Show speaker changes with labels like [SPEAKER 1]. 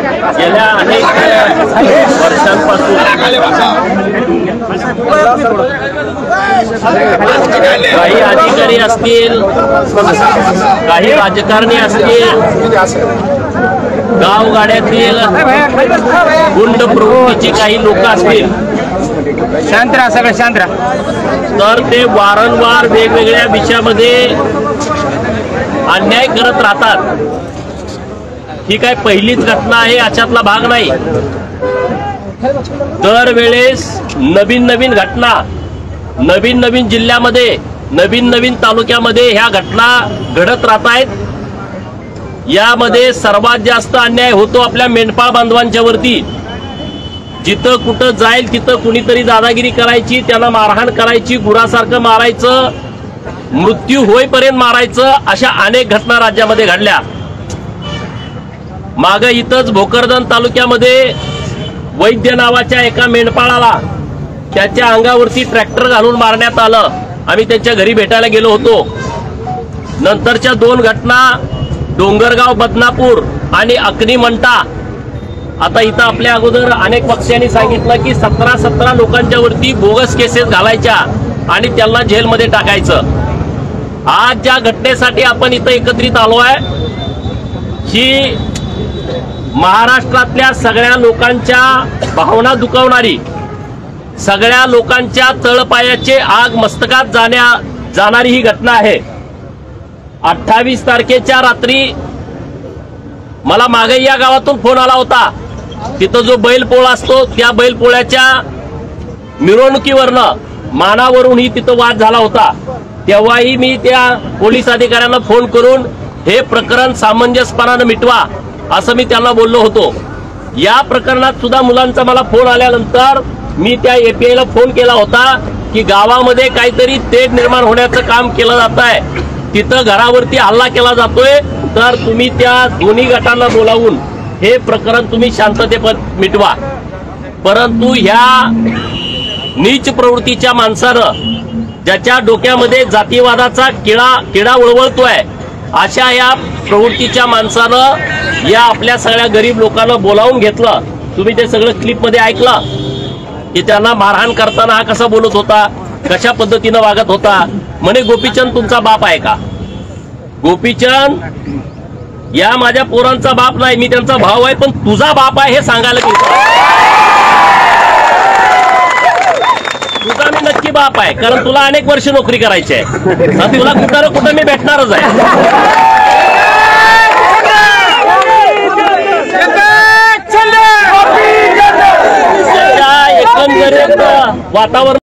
[SPEAKER 1] गेल्या अनेक वर्षांपासून काही अधिकारी असतील, काही राजकारणी असतील, गावगाड्यातील गुंड प्रवृत्तीची काही लोक असतील,
[SPEAKER 2] शांत राहा, सगळं शांत राहा,
[SPEAKER 1] तर ते वारंवार वेगवेगळ्या विषयामध्ये अन्याय करत राहतात। ही काय पहिलीच घटना आहे याच्यातला भाग नाही। दरवेळेस नवीन नवीन घटना, नवीन नवीन जिल्ह्यामध्ये, नवीन नवीन तालुक्यामध्ये ह्या घटना घडत राहत आहेत। यामध्ये सर्वात जास्त अन्याय होतो आपल्या मेंढपाळ बांधवांच्या वरती। जिथं कुठं जाईल तिथं कुणीतरी दादागिरी करायची, त्यांना मारहाण करायची, गुरासारखं मारायचं, मृत्यू होईपर्यंत मारायचं, अशा अनेक घटना राज्यामध्ये घडल्या। माग इथंच भोकरदन तालुक्यामध्ये वैद्य नावाच्या एका मेंढपाळाला त्याच्या अंगावरती ट्रॅक्टर घालून मारण्यात आलं। आम्ही त्यांच्या घरी भेटायला गेलो होतो। नंतरच्या 2 घटना डोंगरगाव बदनापूर आणि अकनी मंटा। आता इथं आपल्या अगोदर अनेक पक्षांनी सांगितलं की 17 लोकांच्या वरती बोगस केसेस घालायच्या आणि त्यांना जेलमध्ये टाकायचं। आज ज्या घटनेसाठी आपण इथं एकत्रित आलो आहे, ही महाराष्ट्रातल्या सगळ्या लोकांच्या भावना दुखावणारी, सगळ्या लोकांच्या तळपायाचे आग मस्तकात जाणारी ही घटना आहे। 28 तारखेच्या रात्री मला मागे या गावातून फोन आला होता। तिथं जो बैलपोळ असतो त्या बैलपोळ्याच्या मिरवणुकीवरनं मानावरूनही तिथं वाद झाला होता। तेव्हाही मी त्या पोलीस अधिकाऱ्यांना फोन करून हे प्रकरण सामंजस्यपणाने मिटवा असं मी त्यांना बोललो होतो। या प्रकरणात सुद्धा मुलांचा मला फोन आल्यानंतर मी त्या एपीआयला फोन केला होता की गावामध्ये काहीतरी तेढ निर्माण होण्याचं काम केलं जात आहे, तिथं घरावरती हल्ला केला जातोय, तर तुम्ही त्या दोन्ही गटांना बोलावून हे प्रकरण तुम्ही शांततेत मिटवा। परंतु ह्या नीच प्रवृत्तीच्या माणसानं, ज्याच्या डोक्यामध्ये जातीवादाचा किडा उळवळतोय, अशा या प्रवृत्तीच्या माणसानं या आपल्या सगळ्या गरीब लोकांना बोलावून घेतलं। तुम्ही ते सगळं क्लिप मध्ये ऐकलं की त्यांना मारहाण करताना हा कसा बोलत होता, कशा पद्धतीनं वागत होता। म्हणे गोपीचंद तुमचा बाप आहे का? गोपीचंद या माझ्या पोरांचा बाप नाही, मी त्यांचा भाऊ आहे, पण तुझा बाप आहे हे सांगायला तुझा मी नक्की बाप आहे, कारण तुला अनेक वर्ष नोकरी करायची आहे, तुला कुठं ना कुठं मी भेटणारच आहे। एकंदरीत वातावरण